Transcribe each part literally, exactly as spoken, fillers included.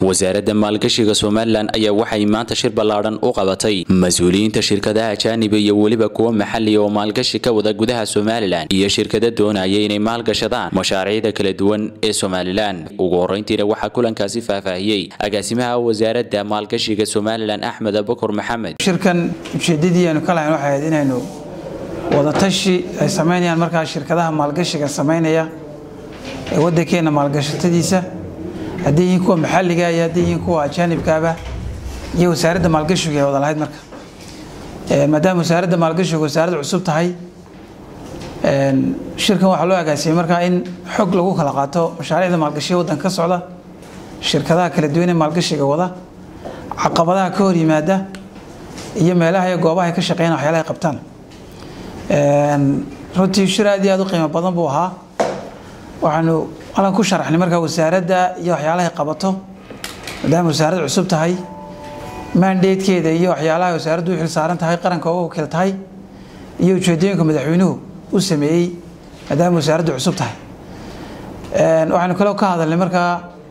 wasaaradda maalgashiga Soomaaliland ayaa waxay maanta shir ballaaran u qabatay mas'uuliyiinta shirkadaha ajaanib iyo waliba kuwa maxalli oo maalgashi ka wada gudaha Soomaaliland iyo shirkado doonaya inay maalgashadaan mashaariicda kala duwan ee Soomaaliland. ugu horeyntiina waxa kulankaasi faahfaahiyay agaasimaha wasaaradda maalgashiga Soomaaliland Axmed Abubakar Maxamed. shirkan ujeedadii aanu kala hayno waxay inaynu wada tashi ay sameeyaan markaa shirkadaha maalgashiga sameeynaya ee waddankeena maalgashatadiisa haddii kuwa maxalliga iyo haddii kuwa ajaanibkaaba iyo wasaaradda maalgashiga ay wada lahayd marka ee maadaama wasaaradda maalgashiga wasaaradda cusub tahay een shirkan waxa loo agaasiyay marka in xog lagu kala qaato mashaariicda maalgashiga waddanka ka socda shirkadaha kala duwan ee maalgashiga wada caqabadaha ka hor yimaada iyo meelaha ay goobaha ka shaqeeyaan waxyaalaha ay qabtaan een runtii shir aad iyo aad u qiimo badan buu ahaa waxaanu alan ku sharaxnay marka wasaaradda iyo waxyaalaha ay qabato maadaama wasaaradda cusub tahay mandate-keeda iyo waxyaalaha wasaaraddu u xil saaran tahay qaranka oo wakiil tahay iyo ujeedooyinka madaxweynuhu u sameeyay maadaama wasaaraddu cusub tahay een waxaanu kale ka hadalnay marka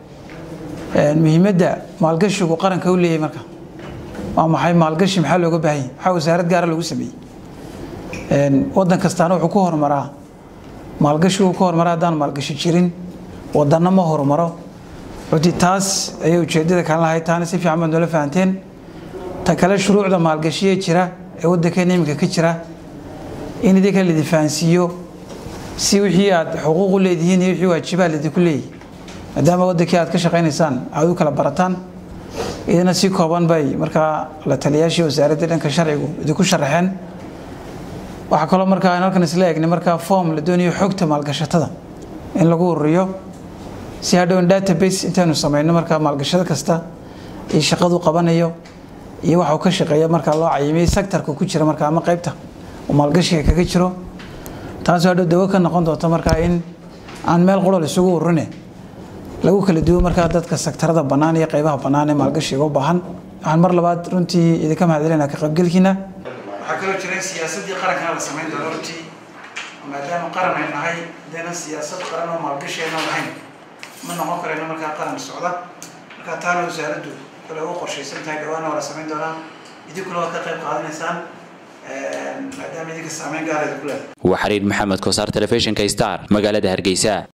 een muhiimadda maalgashigu qaranka u leeyahay marka waa maxay maalgashi maxaa looga baahan yahay waxa wasaaradda gaar ah lagu sameeyay een waddan kastaana wuxuu ku horumaraa maalgashigu ku horumaraa hadaan maalgashi jirin waddanna ma horumaro runtii taas ayay ujeedada kan lahayd taana si fiican baad noola fahanteen ta kale shuruucda maalgashiga jira ee waddankeena iminka ka jira in idinka la difaansiiyo si wixii aad xuquuq u leedihiin iyo wixii waajibaad idinku leeyihiin maadaama waddankii aad ka shaqaynaysaan aad u kala barataan idina si kooban bay markaa la taliyaashii wasaaradda dhanka sharcigu idinku sharaxeen waxa kale markaa aan halkan isla eegnay markaa form la doonayo xogta maalgashatada in lagu ururiyo si hadhow database intaanu sameeyno markaa maalgashada kasta iyo shaqadu qabanayo iyo waxa uu ka shaqeeyo markaa loo cayimay sectorka ku jira markaa ama qaybta oo maalgashiga kaga jiro taas hadhow dawo ka noqon doonto markaa in aan meel qolol isugu ururine lagu kala duwo markaa dadka sectorada bannaan iyo qaybaha bannaan ee maalgashiga u baahan waxaan mar labaad runtii idinka mahadcelinayaa ka qaybgalkiina waxaa kaloo jiray siyaasadii qaranka la sameyn doono runtii maadaama qaran ay nahay deena siyaasad qaran oo maalgashigeena lahayn ma noqon karayno markaa qaran socda markaa taana wasaaraddu kale u qorshaysan tahay dhawaana waa la sameyn doonaa idinkuna waa ka qayb qaadanaysaan maadaama idinka saameyn gaar ah ku leedahay وحرير محمد كوسار تلفزيون كيستار مقالة هرقيساء.